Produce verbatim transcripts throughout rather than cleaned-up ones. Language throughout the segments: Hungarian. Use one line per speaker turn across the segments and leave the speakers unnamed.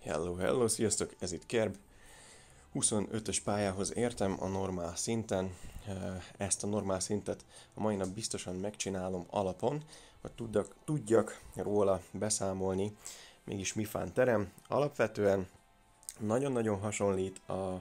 Hello, hello, sziasztok, ez itt Kerb. huszonötös pályához értem a normál szinten. Ezt a normál szintet a mai nap biztosan megcsinálom alapon, hogy tudjak, tudjak róla beszámolni, mégis mi fán terem. Alapvetően nagyon-nagyon hasonlít a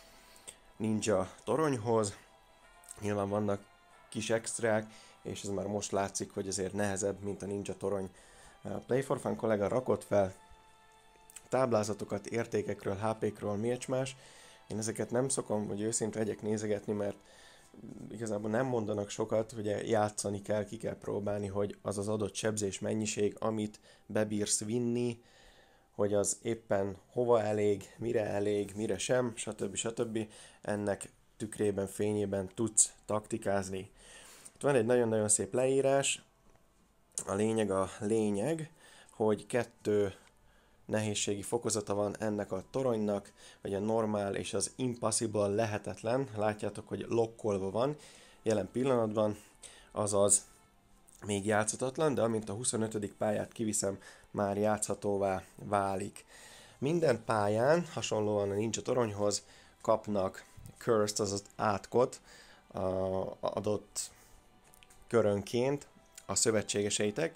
Ninja toronyhoz. Nyilván vannak kis extrák, és ez már most látszik, hogy azért nehezebb, mint a Ninja torony. A Play for Fun kollega rakott fel táblázatokat, értékekről, há pékről, mércsmás. Én ezeket nem szokom, hogy őszinte legyek nézegetni, mert igazából nem mondanak sokat, ugye játszani kell, ki kell próbálni, hogy az az adott sebzés mennyiség, amit bebírsz vinni, hogy az éppen hova elég, mire elég, mire sem, stb. stb. Ennek tükrében, fényében tudsz taktikázni. Itt van egy nagyon-nagyon szép leírás, a lényeg a lényeg, hogy kettő nehézségi fokozata van ennek a toronynak, vagy a normál és az impossible lehetetlen. Látjátok, hogy lokkolva van jelen pillanatban, azaz még játszhatatlan, de amint a huszonötödik pályát kiviszem, már játszhatóvá válik. Minden pályán, hasonlóan a Ninja toronyhoz, kapnak cursed, azaz átkot a adott körönként a szövetségeseitek.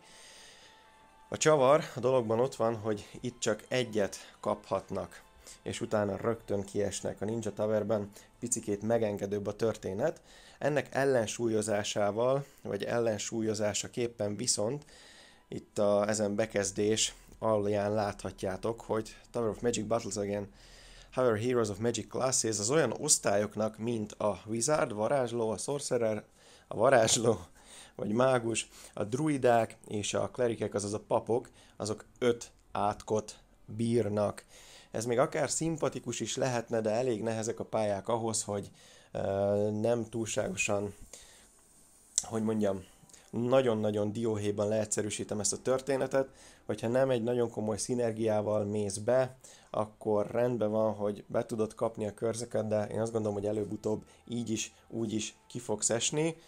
A csavar a dologban ott van, hogy itt csak egyet kaphatnak, és utána rögtön kiesnek. A Ninja Towerben picikét megengedőbb a történet. Ennek ellensúlyozásával, vagy ellensúlyozásaképpen viszont itt a, ezen bekezdés alján láthatjátok, hogy Tower of Magic Battles Again However Heroes of Magic Classes az olyan osztályoknak, mint a Wizard, varázsló, a Sorcerer, a varázsló, vagy mágus, a druidák és a klerikek, azaz a papok, azok öt átkot bírnak. Ez még akár szimpatikus is lehetne, de elég nehezek a pályák ahhoz, hogy uh, nem túlságosan, hogy mondjam, nagyon-nagyon dióhéjban leegyszerűsítem ezt a történetet, hogyha nem egy nagyon komoly szinergiával mész be, akkor rendben van, hogy be tudod kapni a körzeket, de én azt gondolom, hogy előbb-utóbb így is, úgy is ki fogsz esni.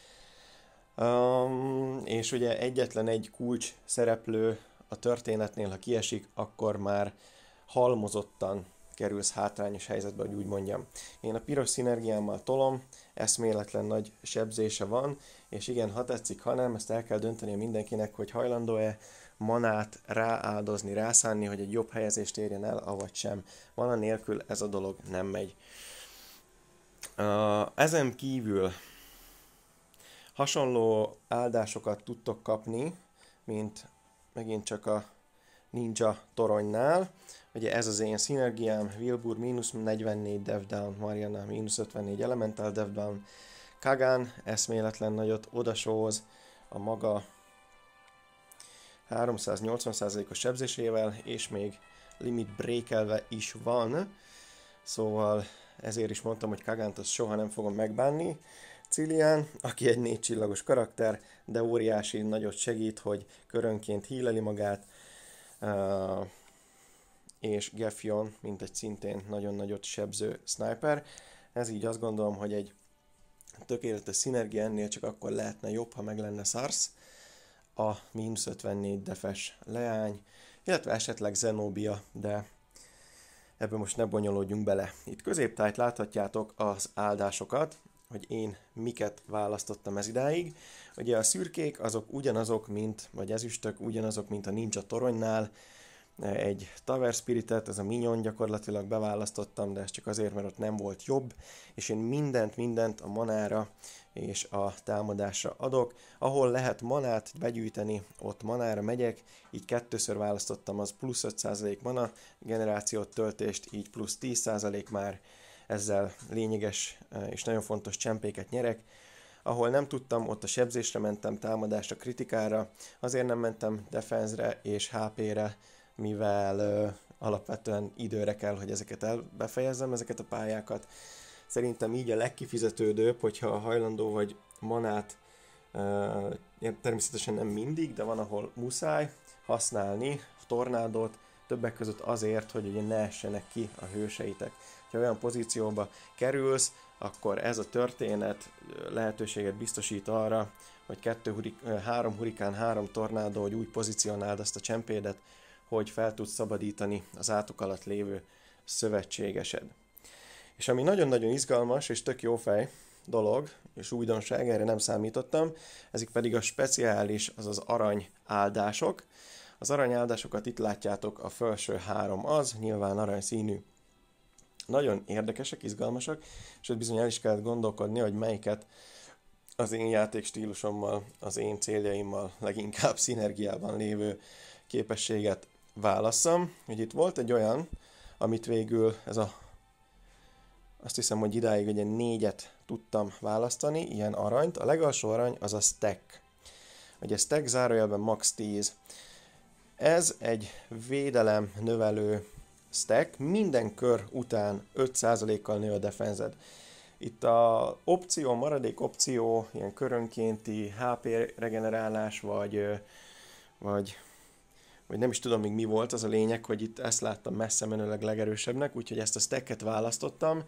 Um, és ugye egyetlen egy kulcs szereplő a történetnél, ha kiesik, akkor már halmozottan kerülsz hátrányos helyzetbe, hogy úgy mondjam. Én a piros szinergiámmal tolom, eszméletlen nagy sebzése van, és igen, ha tetszik, ha nem, ezt el kell dönteni mindenkinek, hogy hajlandó-e manát rááldozni, rászánni, hogy egy jobb helyezést érjen el, avagy sem. Mana nélkül ez a dolog nem megy. Uh, ezen kívül hasonló áldásokat tudtok kapni, mint megint csak a Ninja toronynál. Ugye ez az én szinergiám, Wilbur mínusz negyvennégy death down, Mariana mínusz ötvennégy elemental death down, Kagan eszméletlen nagyot odasóz a maga háromszáznyolcvan százalékos sebzésével, és még limit breakelve is van. Szóval ezért is mondtam, hogy Kagant azt soha nem fogom megbánni. Cillian, aki egy négy csillagos karakter, de óriási nagyot segít, hogy körönként híleli magát, uh, és Gefjon, mint egy szintén nagyon nagyot sebző sniper. Ez így azt gondolom, hogy egy tökéletes szinergia, ennél csak akkor lehetne jobb, ha meg lenne Sars, a mínusz ötvennégy defes leány, illetve esetleg Zenobia, de ebből most ne bonyolódjunk bele. Itt középtájt láthatjátok az áldásokat, hogy én miket választottam ez idáig. Ugye a szürkék azok ugyanazok, mint, vagy ezüstök ugyanazok, mint a Ninja toronynál. Egy Tower Spiritet, ez a minion gyakorlatilag beválasztottam, de ez csak azért, mert ott nem volt jobb, és én mindent, mindent a manára és a támadásra adok. Ahol lehet manát begyűjteni, ott manára megyek, így kettőször választottam, az plusz öt százalék mana generációt töltést, így plusz tíz százalék már, ezzel lényeges és nagyon fontos csempéket nyerek. Ahol nem tudtam, ott a sebzésre mentem, támadásra, kritikára, azért nem mentem defense-re és há pére, mivel ö, alapvetően időre kell, hogy ezeket elbefejezzem, ezeket a pályákat. Szerintem így a legkifizetődőbb, hogyha hajlandó vagy manát, ö, természetesen nem mindig, de van, ahol muszáj használni a tornádót, többek között azért, hogy ugye ne essenek ki a hőseitek. Ha olyan pozícióba kerülsz, akkor ez a történet lehetőséget biztosít arra, hogy kettő hurik, három hurikán, három tornádó, hogy úgy pozícionáld azt a csempédet, hogy fel tudsz szabadítani az átok alatt lévő szövetségesed. És ami nagyon-nagyon izgalmas és tök jó fej dolog, és újdonság, erre nem számítottam, ezek pedig a speciális, azaz arany áldások. Az arany áldásokat itt látjátok, a felső három az, nyilván aranyszínű. Nagyon érdekesek, izgalmasak, és ott bizony el is kellett gondolkodni, hogy melyiket az én játékstílusommal, az én céljaimmal leginkább szinergiában lévő képességet válasszam. Hogy itt volt egy olyan, amit végül ez a, azt hiszem, hogy idáig ugye négyet tudtam választani, ilyen aranyt. A legalsó arany az a stack. Ugye stack zárójelben max tíz. Ez egy védelem növelő stack, minden kör után öt százalékkal nő a defenzed. Itt a opció, maradék opció, ilyen körönkénti há pé regenerálás, vagy, vagy, vagy nem is tudom még mi volt, az a lényeg, hogy itt ezt láttam messze menőleg legerősebbnek, úgyhogy ezt a stacket választottam.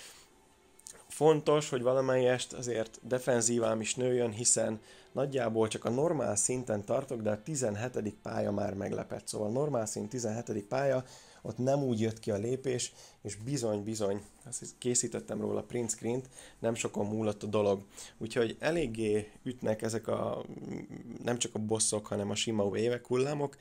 Fontos, hogy valamelyest azért defenzívám is nőjön, hiszen nagyjából csak a normál szinten tartok, de a tizenhetedik pálya már meglepett. Szóval normál szint tizenhetedik pálya, ott nem úgy jött ki a lépés, és bizony-bizony, készítettem róla print screen-t, nem sokon múlott a dolog. Úgyhogy eléggé ütnek ezek a, nem csak a bosszok, hanem a sima wave-ek, hullámok.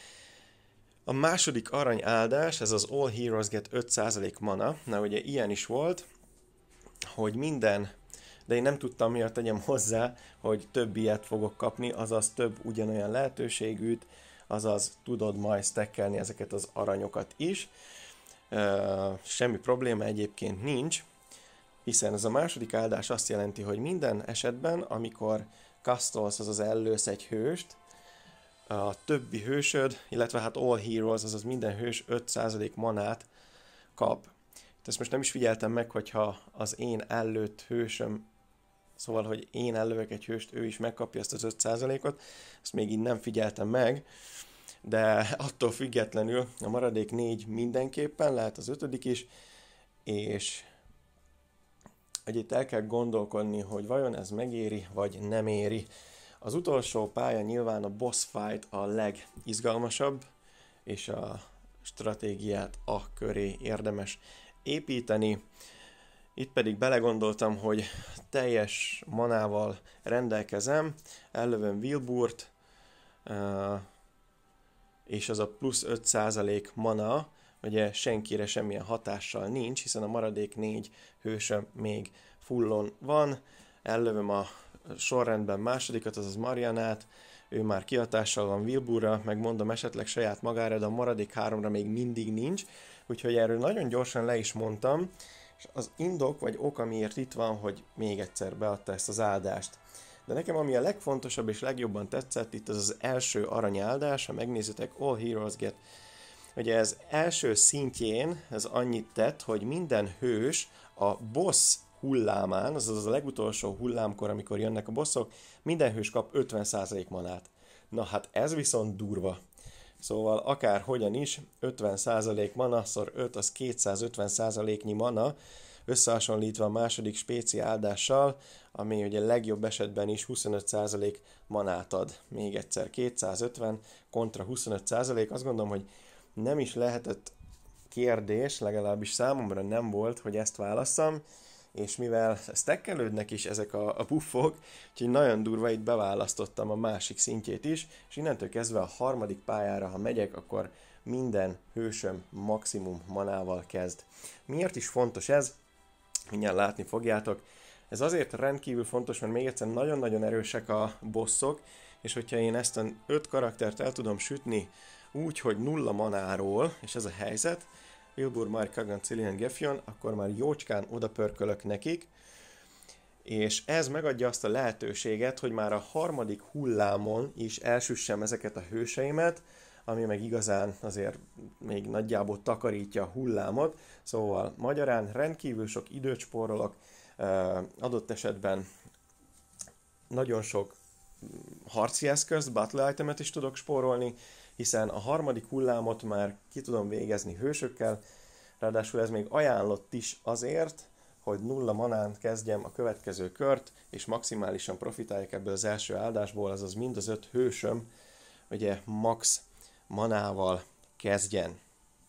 A második arany áldás, ez az All Heroes Get öt százalék mana. Na ugye ilyen is volt, hogy minden, de én nem tudtam miért tegyem hozzá, hogy több ilyet fogok kapni, azaz több ugyanolyan lehetőségűt, azaz tudod majd stackelni ezeket az aranyokat is. Uh, semmi probléma egyébként nincs, hiszen ez a második áldás azt jelenti, hogy minden esetben, amikor castolsz, azaz ellősz egy hőst, a többi hősöd, illetve hát all heroes, azaz minden hős öt százalék manát kap. Ezt most nem is figyeltem meg, hogyha az én ellőtt hősöm, szóval, hogy én ellövök egy hőst, ő is megkapja ezt az öt százalékot, ezt még így nem figyeltem meg, de attól függetlenül a maradék négy mindenképpen, lehet az ötödik is, és hogy itt el kell gondolkodni, hogy vajon ez megéri, vagy nem éri. Az utolsó pálya nyilván a boss fight a legizgalmasabb, és a stratégiát a köré érdemes építeni. Itt pedig belegondoltam, hogy teljes manával rendelkezem, ellövöm Wilburt, és az a plusz öt százalék mana, ugye senkire semmilyen hatással nincs, hiszen a maradék négy hősöm még fullon van. Ellövöm a sorrendben másodikat, azaz Marianát, ő már kihatással van Wilburra, megmondom esetleg saját magára, de a maradék háromra még mindig nincs, úgyhogy erről nagyon gyorsan le is mondtam, és az indok vagy ok, amiért itt van, hogy még egyszer beadta ezt az áldást. De nekem ami a legfontosabb és legjobban tetszett, itt az az első aranyáldás, ha megnézitek, All Heroes Get. Ugye ez első szintjén ez annyit tett, hogy minden hős a boss hullámán, azaz a legutolsó hullámkor, amikor jönnek a bosszok, minden hős kap ötven százalék manát. Na hát ez viszont durva. Szóval akár hogyan is, ötven százalék mana szor öt, az kétszázötven százaléknyi mana, összehasonlítva a második spéci áldással, ami ugye legjobb esetben is huszonöt százalék manát ad. Még egyszer kétszázötven kontra huszonöt százalék, azt gondolom, hogy nem is lehetett kérdés, legalábbis számomra nem volt, hogy ezt válasszam, és mivel stackelődnek is ezek a, a buffok, úgyhogy nagyon durva, itt beválasztottam a másik szintjét is, és innentől kezdve a harmadik pályára, ha megyek, akkor minden hősöm maximum manával kezd. Miért is fontos ez? Mindjárt látni fogjátok. Ez azért rendkívül fontos, mert még egyszer nagyon-nagyon erősek a bosszok, és hogyha én ezt a öt karaktert el tudom sütni úgy, hogy nulla manáról, és ez a helyzet, Wilbur, Mark, Kagan, Cillian, Gefjon, akkor már jócskán odapörkölök nekik, és ez megadja azt a lehetőséget, hogy már a harmadik hullámon is elsüssem ezeket a hőseimet, ami meg igazán azért még nagyjából takarítja a hullámot, szóval magyarán rendkívül sok időt spórolok, adott esetben nagyon sok harci eszközt, battle itemet is tudok spórolni, hiszen a harmadik hullámot már ki tudom végezni hősökkel, ráadásul ez még ajánlott is azért, hogy nulla manán kezdjem a következő kört, és maximálisan profitáljak ebből az első áldásból, azaz mind az öt hősöm, ugye max manával kezdjen.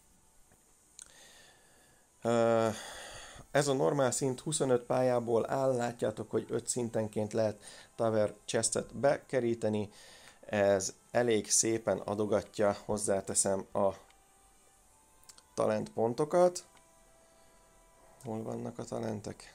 Ez a normál szint huszonöt pályából áll, látjátok, hogy öt szintenként lehet Tower Chestet bekeríteni. Ez elég szépen adogatja, hozzáteszem, a talent pontokat. Hol vannak a talentek?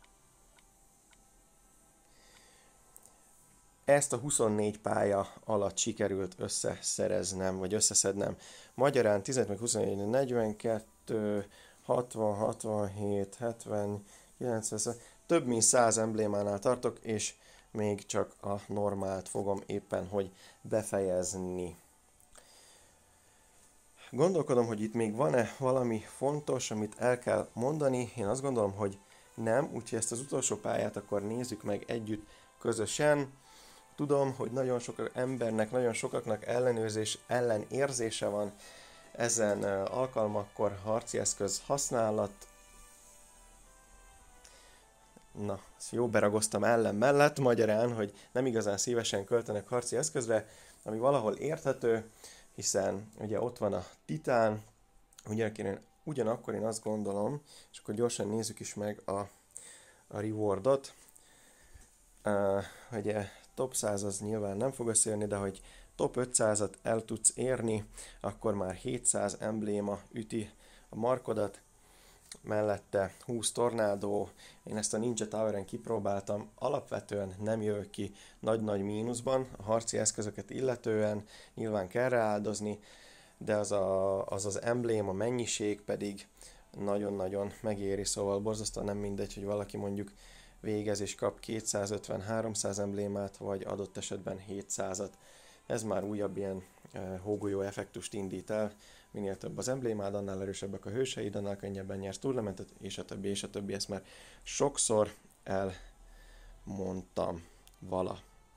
Ezt a huszonnégy pálya alatt sikerült összeszereznem, vagy összeszednem. Magyarán tíz meg huszonnégy, negyvenkettő, hatvan, hatvanhét, hetven, kilencven, több mint száz emblémánál tartok, és még csak a normált fogom éppen, hogy befejezni. Gondolkodom, hogy itt még van-e valami fontos, amit el kell mondani. Én azt gondolom, hogy nem, úgyhogy ezt az utolsó pályát akkor nézzük meg együtt közösen. Tudom, hogy nagyon sok embernek, nagyon sokaknak ellenőrzés, ellenérzése van ezen alkalmakkor harci eszköz használat. Na, ezt jó beragoztam ellen mellett, magyarán, hogy nem igazán szívesen költenek harci eszközre, ami valahol érthető, hiszen ugye ott van a titán, ugyanakkor, ugyanakkor én azt gondolom, és akkor gyorsan nézzük is meg a, a rewardot. Uh, ugye top száz az nyilván nem fog összejönni, de hogy top ötszázat el tudsz érni, akkor már hétszáz embléma üti a markodat, mellette húsz tornádó. Én ezt a Ninja Toweren kipróbáltam, alapvetően nem jövök ki nagy-nagy mínuszban, a harci eszközöket illetően nyilván kell rááldozni, de az, a, az az embléma mennyiség pedig nagyon-nagyon megéri, szóval borzasztóan nem mindegy, hogy valaki mondjuk végez és kap kétszázötven-háromszáz emblémát, vagy adott esetben hétszázat. Ez már újabb ilyen e, hógolyó effektust indít el. Minél több az emblémád, annál erősebbek a hőseid, annál könnyebben nyersz turnámentet, és a többi, és a többi. Ezt már sokszor elmondtam vala.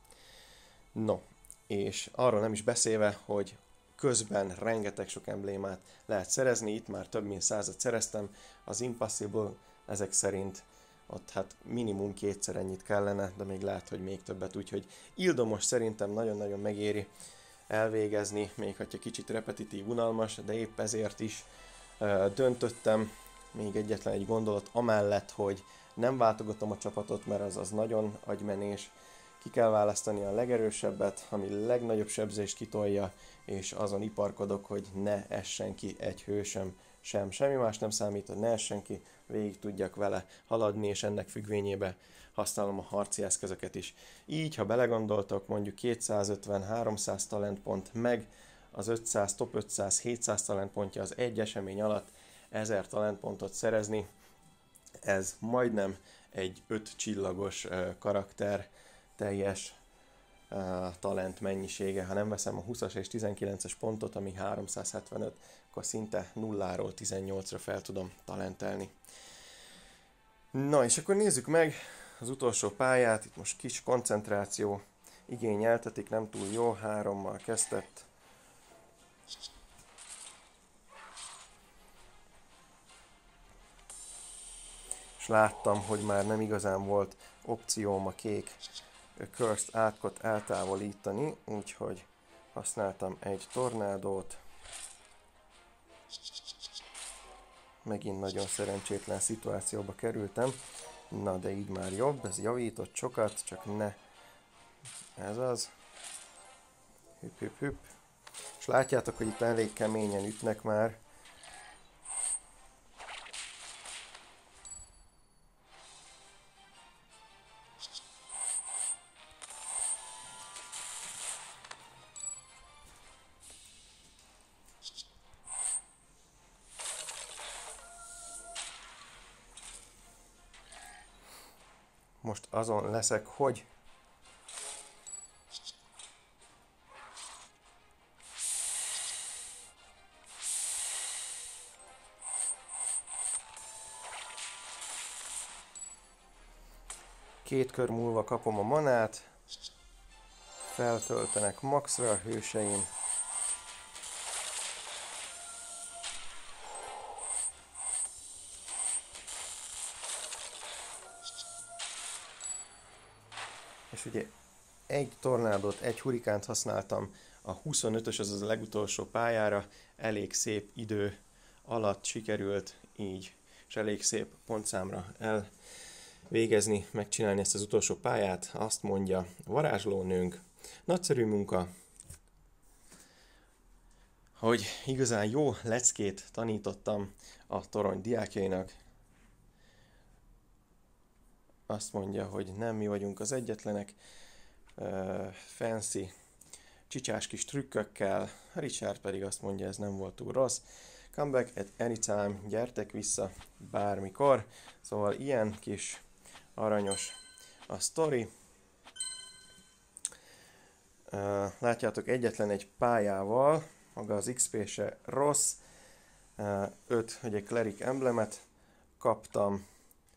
No, és arról nem is beszélve, hogy közben rengeteg sok emblémát lehet szerezni, itt már több mint százat szereztem, az Impossible ezek szerint ott hát minimum kétszer ennyit kellene, de még lehet, hogy még többet, úgyhogy ildomos szerintem nagyon-nagyon megéri elvégezni, még ha kicsit repetitív, unalmas, de épp ezért is ö, döntöttem, még egyetlen egy gondolat, amellett, hogy nem váltogatom a csapatot, mert az az nagyon agymenés, ki kell választani a legerősebbet, ami legnagyobb sebzést kitolja, és azon iparkodok, hogy ne essen ki egy hősöm sem. Semmi más nem számít, hogy ne essen ki, végig tudjak vele haladni, és ennek függvényébe használom a harci eszközöket is. Így, ha belegondoltok, mondjuk kétszázötven-háromszáz talentpont, meg az ötszáz, top ötszáz, hétszáz talentpontja az egy esemény alatt ezer talentpontot szerezni, ez majdnem egy öt csillagos uh, karakter teljes uh, talent mennyisége. Ha nem veszem a húszas és tizenkilences pontot, ami háromszázhetvenöt, akkor szinte nulláról tizennyolcra fel tudom talentelni. Na, és akkor nézzük meg az utolsó pályát. Itt most kis koncentráció igényeltetik, nem túl jó, hárommal kezdett. És láttam, hogy már nem igazán volt opcióm a kék Cursed átkot eltávolítani, úgyhogy használtam egy tornádót. Megint nagyon szerencsétlen szituációba kerültem. Na, de így már jobb, ez javított sokat, csak ne. Ez az. Hüpp, hüpp, hüpp. És látjátok, hogy itt elég keményen ütnek már. Most azon leszek, hogy két kör múlva kapom a manát, feltöltenek maxra a hőseim. És ugye egy tornádot, egy hurikánt használtam a huszonötös, azaz a legutolsó pályára elég szép idő alatt sikerült így, és elég szép pontszámra elvégezni, megcsinálni ezt az utolsó pályát. Azt mondja varázslónőnk, nagyszerű munka, hogy igazán jó leckét tanítottam a torony diákjainak. Azt mondja, hogy nem mi vagyunk az egyetlenek, uh, fancy, csicsás kis trükkökkel. Richard pedig azt mondja, ez nem volt túl rossz. Come back at any time, gyertek vissza bármikor. Szóval ilyen kis aranyos a sztori. Uh, látjátok, egyetlen egy pályával, maga az iksz pé se rossz. Uh, öt, ugye Cleric emblemet kaptam.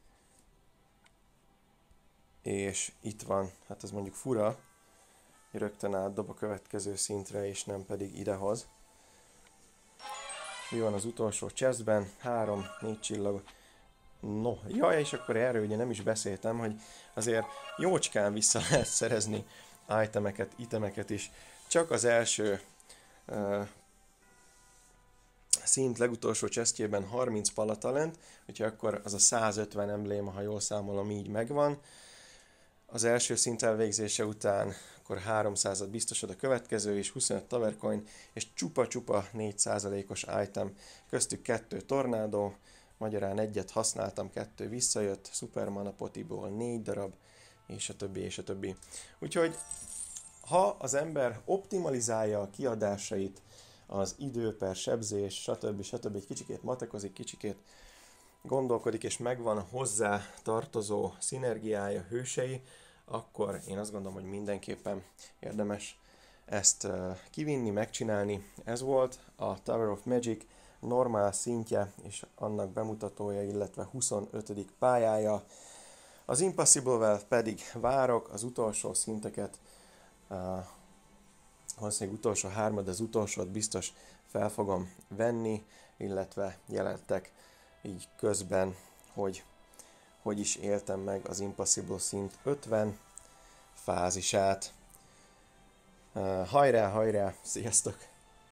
És itt van, hát ez mondjuk fura, hogy rögtön átdob a következő szintre, és nem pedig idehoz. Mi van az utolsó chestben? Három, négy csillag. No, jaj, és akkor erről ugye nem is beszéltem, hogy azért jócskán vissza lehet szerezni itemeket, itemeket is. Csak az első uh, szint legutolsó chestjében harminc palatalent, úgyhogy akkor az a százötven embléma, ha jól számolom, így megvan. Az első szint elvégzése után akkor háromszázat biztosod a következő, és huszonöt tavercoin, és csupa-csupa négy százalékos item, köztük kettő tornádó, magyarán egyet használtam, kettő visszajött, Super Mana Potiból négy darab, és a többi, és a többi. Úgyhogy, ha az ember optimalizálja a kiadásait, az idő per sebzés, stb. stb. Egy kicsikét matekozik, kicsikét gondolkodik, és megvan hozzá tartozó szinergiája, hősei, akkor én azt gondolom, hogy mindenképpen érdemes ezt uh, kivinni, megcsinálni. Ez volt a Tower of Magic normál szintje, és annak bemutatója, illetve huszonötödik pályája. Az Impossible-vel pedig várok az utolsó szinteket, uh, valószínűleg utolsó hármad, az utolsót biztos fel fogom venni, illetve jelentek így közben, hogy hogy is éltem meg az Impossible szint ötven fázisát. Uh, hajrá, hajrá, sziasztok!